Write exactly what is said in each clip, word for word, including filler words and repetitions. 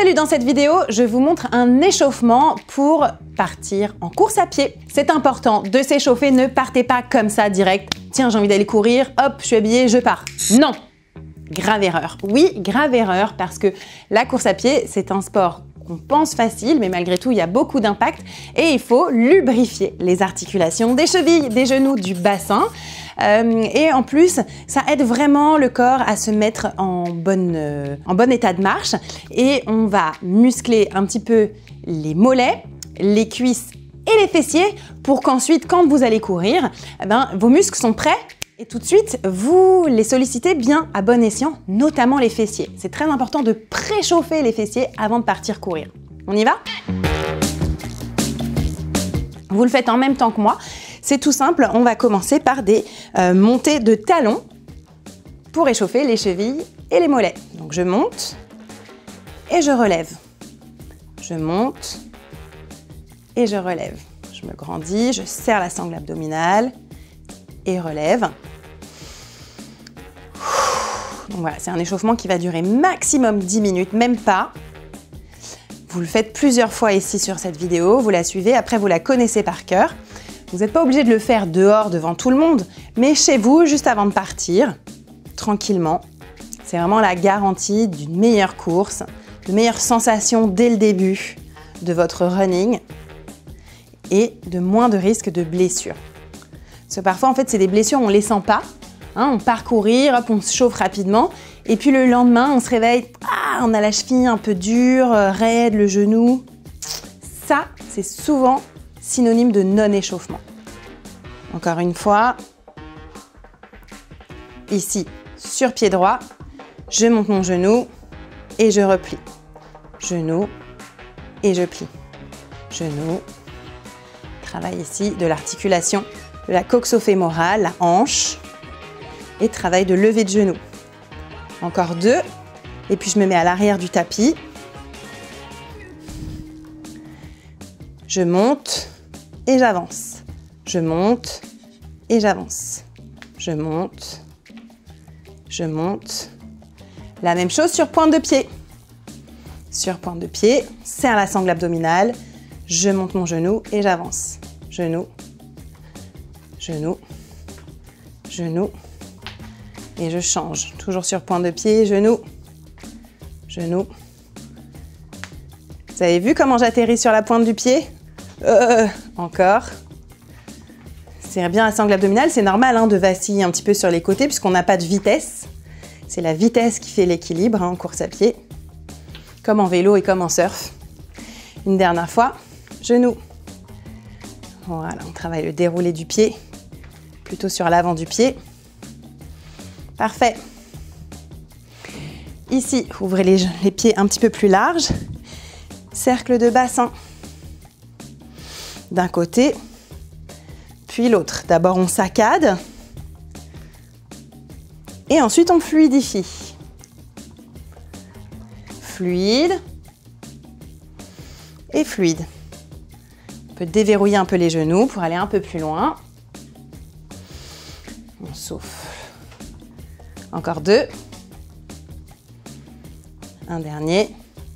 Salut, dans cette vidéo, je vous montre un échauffement pour partir en course à pied. C'est important de s'échauffer, ne partez pas comme ça direct. Tiens, j'ai envie d'aller courir, hop, je suis habillée, je pars. Non! Grave erreur. Oui, grave erreur, parce que la course à pied, c'est un sport qu'on pense facile, mais malgré tout, il y a beaucoup d'impact et il faut lubrifier les articulations des chevilles, des genoux, du bassin. Euh, et en plus, ça aide vraiment le corps à se mettre en, bonne, euh, en bon état de marche. Et on va muscler un petit peu les mollets, les cuisses et les fessiers pour qu'ensuite, quand vous allez courir, eh ben, vos muscles sont prêts. Et tout de suite, vous les sollicitez bien à bon escient, notamment les fessiers. C'est très important de préchauffer les fessiers avant de partir courir. On y va? Vous le faites en même temps que moi. C'est tout simple, on va commencer par des euh, montées de talons pour échauffer les chevilles et les mollets. Donc je monte et je relève. Je monte et je relève. Je me grandis, je serre la sangle abdominale et relève. Donc voilà, c'est un échauffement qui va durer maximum dix minutes, même pas. Vous le faites plusieurs fois ici sur cette vidéo, vous la suivez, après vous la connaissez par cœur. Vous n'êtes pas obligé de le faire dehors devant tout le monde, mais chez vous, juste avant de partir, tranquillement. C'est vraiment la garantie d'une meilleure course, de meilleures sensations dès le début de votre running et de moins de risques de blessures. Parce que parfois, en fait, c'est des blessures, on ne les sent pas. Hein, on part courir, hop, on se chauffe rapidement. Et puis le lendemain, on se réveille, ah, on a la cheville un peu dure, raide, le genou. Ça, c'est souvent synonyme de non-échauffement. Encore une fois, ici, sur pied droit, je monte mon genou et je replie. Genou et je plie. Genou. Travail ici de l'articulation de la coxo-fémorale, la hanche, et travail de levée de genou. Encore deux, et puis je me mets à l'arrière du tapis. Je monte et j'avance. Je monte et j'avance. Je monte, je monte. La même chose sur pointe de pied. Sur pointe de pied, serre la sangle abdominale, je monte mon genou et j'avance. Genou, genou, genou, et je change. Toujours sur pointe de pied, genou, genou. Vous avez vu comment j'atterris sur la pointe du pied? euh, Encore. Serre bien la sangle abdominale, c'est normal hein, de vaciller un petit peu sur les côtés puisqu'on n'a pas de vitesse. C'est la vitesse qui fait l'équilibre hein, en course à pied, comme en vélo et comme en surf. Une dernière fois, genou. Voilà, on travaille le déroulé du pied, plutôt sur l'avant du pied. Parfait. Ici, ouvrez les, les pieds un petit peu plus larges. Cercle de bassin. D'un côté, puis l'autre. D'abord, on saccade. Et ensuite, on fluidifie. Fluide. Et fluide. On peut déverrouiller un peu les genoux pour aller un peu plus loin. On souffle. Encore deux. Un dernier.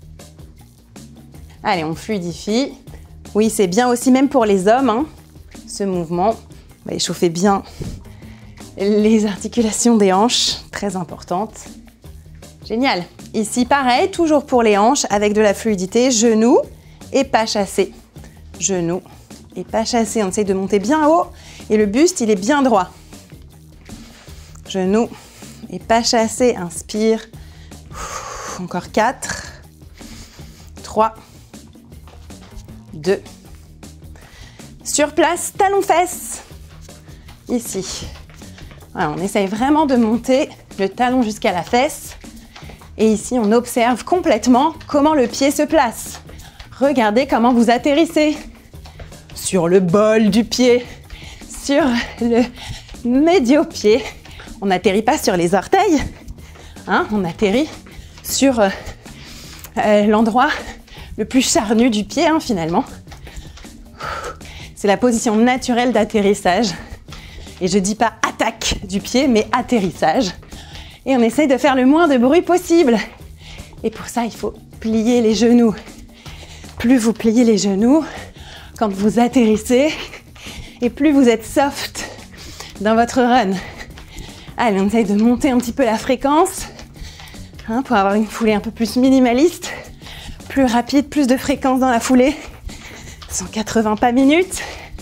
Allez, on fluidifie. Oui, c'est bien aussi, même pour les hommes, hein, ce mouvement. On va échauffer bien les articulations des hanches, très importantes. Génial. Ici, pareil, toujours pour les hanches, avec de la fluidité, genoux et pas chassé. Genoux et pas chassé. On essaye de monter bien haut et le buste, il est bien droit. Genoux et pas chassé. Inspire. Encore quatre, trois, deux. Sur place, talon-fesse. Ici. Voilà, on essaye vraiment de monter le talon jusqu'à la fesse. Et ici, on observe complètement comment le pied se place. Regardez comment vous atterrissez. Sur le bol du pied. Sur le médio-pied. On n'atterrit pas sur les orteils. Hein, on atterrit sur euh, euh, l'endroit le plus charnu du pied, hein, finalement. C'est la position naturelle d'atterrissage. Et je dis pas attaque du pied, mais atterrissage. Et on essaye de faire le moins de bruit possible. Et pour ça, il faut pliez les genoux. Plus vous pliez les genoux quand vous atterrissez et plus vous êtes soft dans votre run. Allez, on essaye de monter un petit peu la fréquence hein, pour avoir une foulée un peu plus minimaliste, plus rapide, plus de fréquence dans la foulée. cent quatre-vingts pas minutes.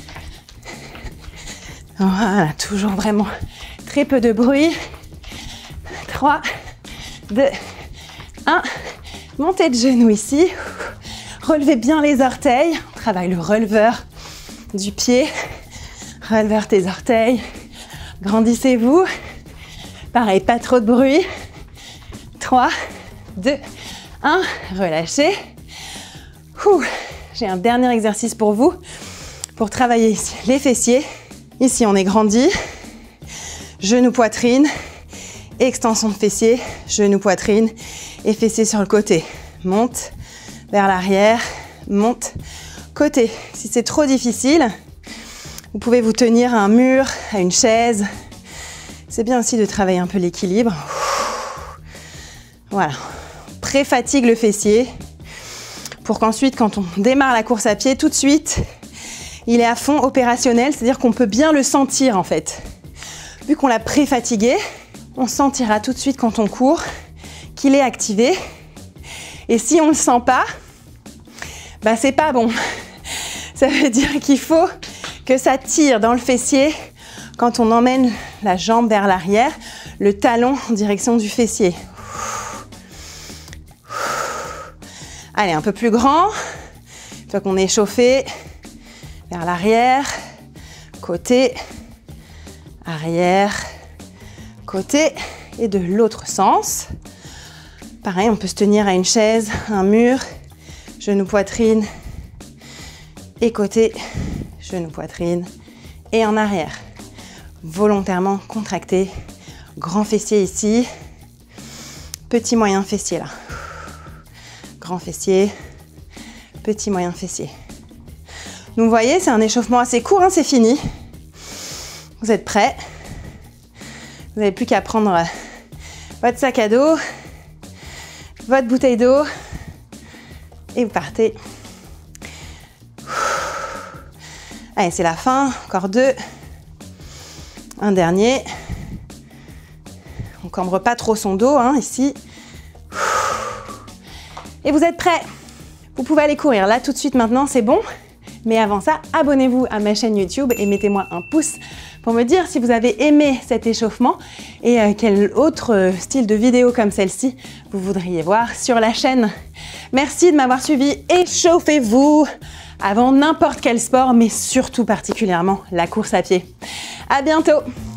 Voilà, toujours vraiment très peu de bruit. trois, deux, un. Montez de genoux ici. Relevez bien les orteils. On travaille le releveur du pied. Releveur tes orteils. Grandissez-vous. Pareil, pas trop de bruit. trois, deux, un. Relâchez. J'ai un dernier exercice pour vous. Pour travailler ici les fessiers. Ici, on est grandi. Genou, poitrine. Extension de fessiers. Genou, poitrine. Et fessiers sur le côté. Monte vers l'arrière. Monte. Côté. Si c'est trop difficile, vous pouvez vous tenir à un mur, à une chaise. C'est bien aussi de travailler un peu l'équilibre. Voilà. Pré-fatigue le fessier pour qu'ensuite, quand on démarre la course à pied, tout de suite, il est à fond opérationnel, c'est-à-dire qu'on peut bien le sentir en fait. Vu qu'on l'a pré-fatigué, on sentira tout de suite quand on court qu'il est activé. Et si on ne le sent pas, bah c'est pas bon. Ça veut dire qu'il faut que ça tire dans le fessier quand on emmène la jambe vers l'arrière, le talon en direction du fessier. Allez, un peu plus grand. Une fois qu'on est échauffé, vers l'arrière, côté, arrière, côté et de l'autre sens. Pareil, on peut se tenir à une chaise, un mur, genou, poitrine et côté, genou, poitrine et en arrière. Volontairement contracté, grand fessier ici, petit moyen fessier là. Grand fessier, petit moyen fessier. Donc vous voyez, c'est un échauffement assez court, hein, c'est fini. Vous êtes prêts. Vous n'avez plus qu'à prendre votre sac à dos, votre bouteille d'eau et vous partez. Allez, c'est la fin. Encore deux. Un dernier. On cambre pas trop son dos, hein, ici. Et vous êtes prêts. Vous pouvez aller courir là tout de suite maintenant, c'est bon. Mais avant ça, abonnez-vous à ma chaîne YouTube et mettez-moi un pouce pour me dire si vous avez aimé cet échauffement et euh, quel autre euh, style de vidéo comme celle-ci vous voudriez voir sur la chaîne. Merci de m'avoir suivi. Échauffez-vous avant n'importe quel sport, mais surtout particulièrement la course à pied. À bientôt.